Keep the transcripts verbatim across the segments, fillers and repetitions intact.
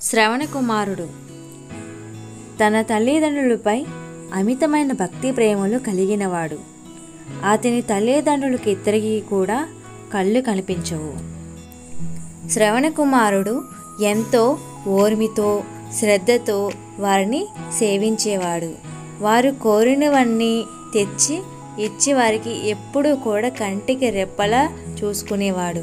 శ్రవణ కుమారుడు తన తల్లిదండ్రులపై అమితమైన భక్తి ప్రేమలు కలిగినవాడు. అతని తల్లిదండ్రులకి ఇద్దరికీ కూడా కళ్ళు కనిపించవు. శ్రవణ కుమారుడు ఎంతో ఓర్మితో శ్రద్ధతో వారిని సేవించేవాడు. వారు కోరినవన్నీ తెచ్చి ఇచ్చి వారికి ఎప్పుడూ కూడా కంటికి రెప్పలా చూసుకునేవాడు.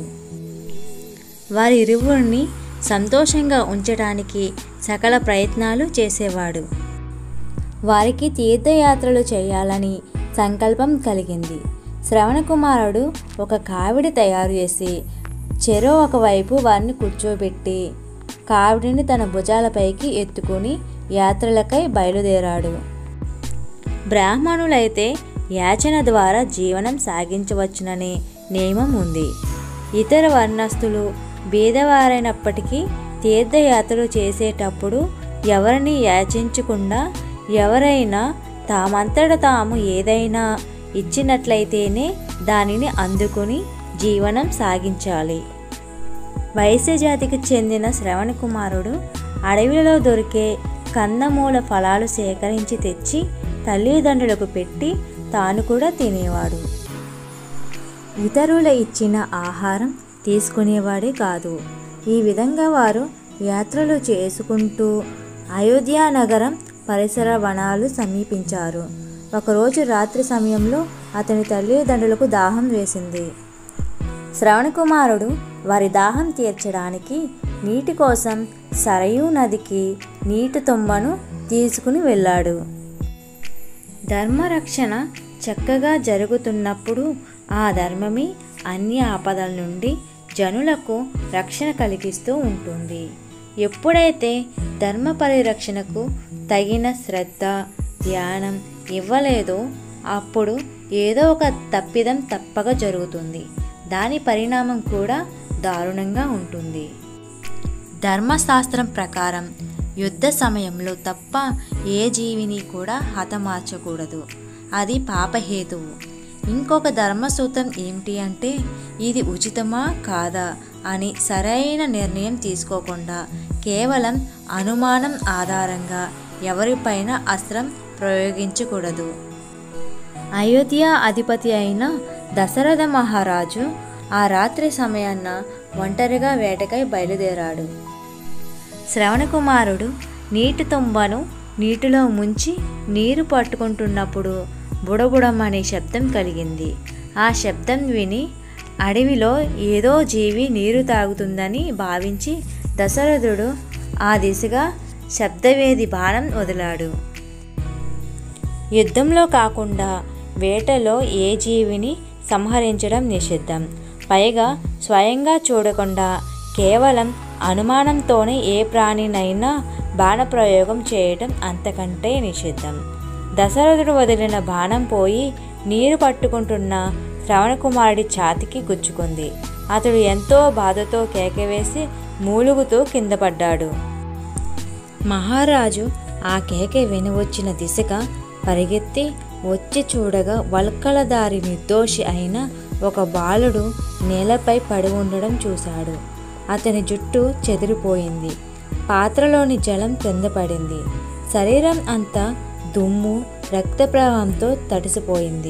వారి ఇరువురిని సంతోషంగా ఉంచడానికి సకల ప్రయత్నాలు చేసేవాడు. వారికి తీర్థయాత్రలు చేయాలని సంకల్పం కలిగింది. శ్రవణ కుమారుడు ఒక కావిడి తయారు చేసి చెరో ఒకవైపు వారిని కూర్చోబెట్టి కావిడిని తన భుజాలపైకి ఎత్తుకుని యాత్రలకై బయలుదేరాడు. బ్రాహ్మణులైతే యాచన ద్వారా జీవనం సాగించవచ్చుననే నియమం ఉంది. ఇతర వర్ణస్థులు బీదవారైనప్పటికీ తీర్థయాత్రలు చేసేటప్పుడు ఎవరిని యాచించకుండా ఎవరైనా తామంతట తాము ఏదైనా ఇచ్చినట్లయితేనే దానిని అందుకుని జీవనం సాగించాలి. వైశ్య జాతికి చెందిన శ్రవణ కుమారుడు అడవిలో దొరికే కందమూల ఫలాలు సేకరించి తెచ్చి తల్లిదండ్రులకు పెట్టి తాను కూడా తినేవాడు. ఇతరుల ఇచ్చిన ఆహారం తీసుకునేవాడే కాదు. ఈ విధంగా వారు యాత్రలు చేసుకుంటూ అయోధ్య నగరం పరిసర వనాలు సమీపించారు. ఒకరోజు రాత్రి సమయంలో అతని తల్లిదండ్రులకు దాహం వేసింది. శ్రవణ కుమారుడు వారి దాహం తీర్చడానికి నీటి కోసం సరయూ నదికి నీటి తొంబను తీసుకుని వెళ్ళాడు. ధర్మరక్షణ చక్కగా జరుగుతున్నప్పుడు ఆ ధర్మమే అన్ని ఆపదల నుండి జనులకు రక్షణ కలిగిస్తూ ఉంటుంది. ఎప్పుడైతే ధర్మ పరిరక్షణకు తగిన శ్రద్ధ ధ్యానం ఇవ్వలేదో అప్పుడు ఏదో ఒక తప్పిదం తప్పక జరుగుతుంది. దాని పరిణామం కూడా దారుణంగా ఉంటుంది. ధర్మశాస్త్రం ప్రకారం యుద్ధ సమయంలో తప్ప ఏ జీవిని కూడా హతమార్చకూడదు. అది పాపహేతువు. ఇంకొక ధర్మసూత్రం ఏమిటి అంటే ఇది ఉచితమా కాదా అని సరైన నిర్ణయం తీసుకోకుండా కేవలం అనుమానం ఆధారంగా ఎవరిపైన అస్త్రం ప్రయోగించకూడదు. అయోధ్య అధిపతి అయిన దశరథ మహారాజు ఆ రాత్రి సమయాన్న ఒంటరిగా వేటకై బయలుదేరాడు. శ్రవణ కుమారుడు నీటి తొంబను నీటిలో ముంచి నీరు పట్టుకుంటున్నప్పుడు బుడబుడమనే శబ్దం కలిగింది. ఆ శబ్దం విని అడవిలో ఏదో జీవి నీరు తాగుతుందని భావించి దశరథుడు ఆ దిశగా శబ్దవేది బాణం వదిలాడు. యుద్ధంలో కాకుండా వేటలో ఏ జీవిని సంహరించడం నిషిద్ధం. పైగా స్వయంగా చూడకుండా కేవలం అనుమానంతోనే ఏ ప్రాణినైనా బాణప్రయోగం చేయడం అంతకంటే నిషిద్ధం. దశరథుడు వదిలిన బాణం పోయి నీరు పట్టుకుంటున్న శ్రవణకుమారుడి ఛాతికి గుచ్చుకుంది. అతడు ఎంతో బాధతో కేకవేసి మూలుగుతూ కింద పడ్డాడు. మహారాజు ఆ కేక వినవచ్చిన దిశగా పరిగెత్తి వచ్చి చూడగా వల్కలదారి నిర్దోషి అయిన ఒక బాలుడు నేలపై పడి ఉండడం చూశాడు. అతని జుట్టు చెదిరిపోయింది. పాత్రలోని జలం కింద పడింది. శరీరం అంతా దుమ్ము రక్త ప్రవాహంతో తడిసిపోయింది.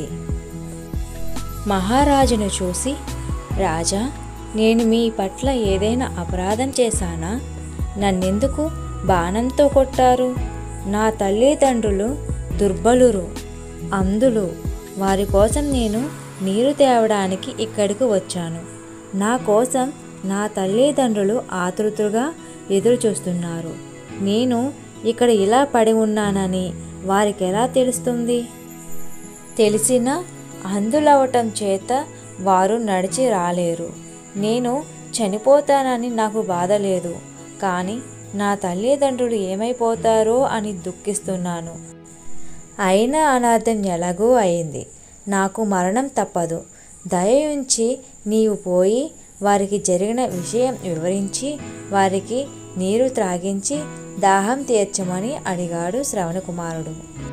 మహారాజును చూసి, రాజా, నేను మీ పట్ల ఏదైనా అపరాధం చేశానా? నన్నెందుకు బాణంతో కొట్టారు? నా తల్లిదండ్రులు దుర్బలురు, అంధులు. వారి కోసం నేను నీరు తేవడానికి ఇక్కడికి వచ్చాను. నా కోసం నా తల్లిదండ్రులు ఆతృతగా ఎదురు చూస్తున్నారు. నేను ఇక్కడ ఇలా పడి ఉన్నానని వారికి ఎలా తెలుస్తుంది? తెలిసినా అంధులవటం చేత వారు నడిచి రాలేరు. నేను చనిపోతానని నాకు బాధ లేదు, కానీ నా తల్లిదండ్రులు ఏమైపోతారో అని దుఃఖిస్తున్నాను. అయినా అనార్థం ఎలాగూ అయింది. నాకు మరణం తప్పదు. దయ ఉంచి నీవు పోయి వారికి జరిగిన విషయం వివరించి వారికి నీరు త్రాగించి దాహం తీర్చమని అడిగాడు శ్రవణ కుమారుడు.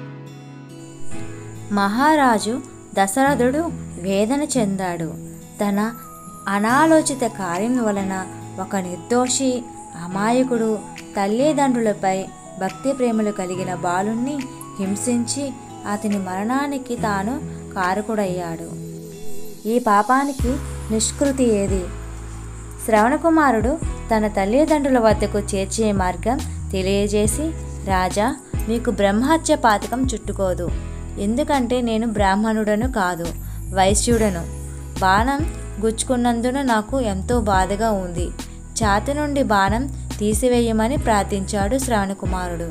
మహారాజు దశరథుడు వేదన చెందాడు. తన అనాలోచిత కార్యం వలన ఒక నిర్దోషి అమాయకుడు తల్లిదండ్రులపై భక్తి ప్రేమలు కలిగిన బాలుణ్ణి హింసించి అతని మరణానికి తాను కారకుడయ్యాడు. ఈ పాపానికి నిష్కృతి ఏది? శ్రవణకుమారుడు తన తల్లిదండ్రుల వద్దకు చేర్చే మార్గం తెలియజేసి, రాజా, మీకు బ్రహ్మహత్య పాతకం చుట్టుకోదు. ఎందుకంటే నేను బ్రాహ్మణుడను కాదు, వైశ్యుడను. బాణం గుచ్చుకున్నందున నాకు ఎంతో బాధగా ఉంది. ఛాతి నుండి బాణం తీసివేయమని ప్రార్థించాడు శ్రవణకుమారుడు.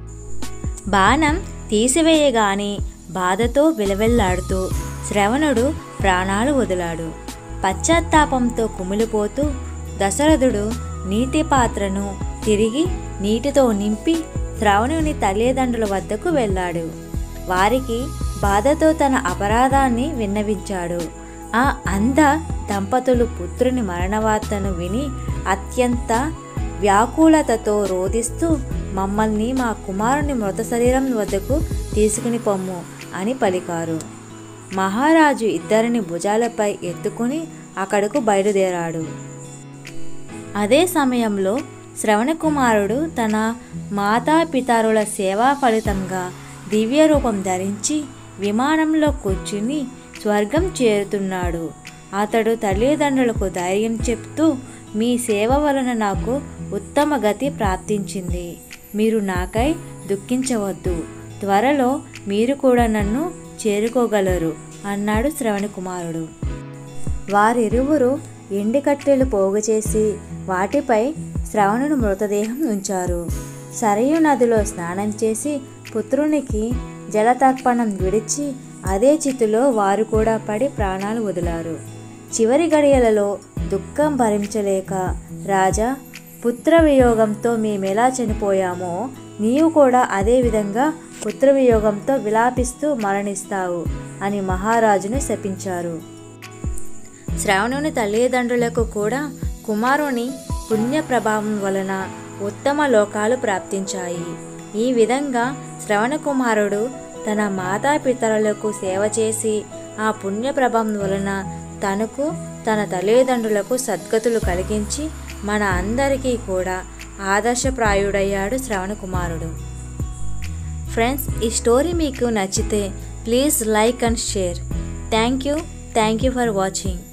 బాణం తీసివేయగానే బాధతో విలవెల్లాడుతూ శ్రవణుడు ప్రాణాలు వదిలాడు. పశ్చాత్తాపంతో కుమిలిపోతూ దశరథుడు నీటి పాత్రను తిరిగి నీటితో నింపి శ్రవణుని తల్లిదండ్రుల వద్దకు వెళ్ళాడు. వారికి బాధతో తన అపరాధాన్ని విన్నవించాడు. ఆ అంధ దంపతులు పుత్రుని మరణవార్తను విని అత్యంత వ్యాకులతతో రోదిస్తూ, మమ్మల్ని మా కుమారుని మృత శరీరం వద్దకు తీసుకుని పొమ్ము అని పలికారు. మహారాజు ఇద్దరిని భుజాలపై ఎత్తుకుని అక్కడకు బయలుదేరాడు. అదే సమయంలో శ్రవణకుమారుడు తన మాతాపితరుల సేవా ఫలితంగా దివ్య రూపం ధరించి విమానంలో కూర్చుని స్వర్గం చేరుతున్నాడు. అతడు తల్లిదండ్రులకు ధైర్యం చెప్తూ, మీ సేవ వలన నాకు ఉత్తమ గతి ప్రాప్తించింది. మీరు నాకై దుఃఖించవద్దు. త్వరలో మీరు కూడా నన్ను చేరుకోగలరు అన్నాడు శ్రవణకుమారుడు. వారిరువురు ఎండికట్టెలు పోగు చేసి వాటిపై శ్రవణుని మృతదేహం ఉంచారు. సరయు నదిలో స్నానం చేసి పుత్రునికి జలతర్పణం విడిచి అదే చితిలో వారు కూడా పడి ప్రాణాలు వదిలారు. చివరి గడియలలో దుఃఖం భరించలేక, రాజా, పుత్ర వియోగంతో మేమెలా చనిపోయామో నీవు కూడా అదే విధంగా పుత్ర వియోగంతో విలాపిస్తూ మరణిస్తావు అని మహారాజును శపించారు. శ్రవణుని తల్లిదండ్రులకు కూడా కుమారుని పుణ్య ప్రభావం వలన ఉత్తమ లోకాలు ప్రాప్తించాయి. ఈ విధంగా శ్రవణకుమారుడు తన మాతాపితరులకు సేవ చేసి ఆ పుణ్య ప్రభావం వలన తనకు తన తల్లిదండ్రులకు సద్గతులు కలిగించి మన అందరికీ కూడా ఆదర్శప్రాయుడయ్యాడు శ్రవణకుమారుడు. ఫ్రెండ్స్, ఈ స్టోరీ మీకు నచ్చితే please like and share. Thank you thank you for watching.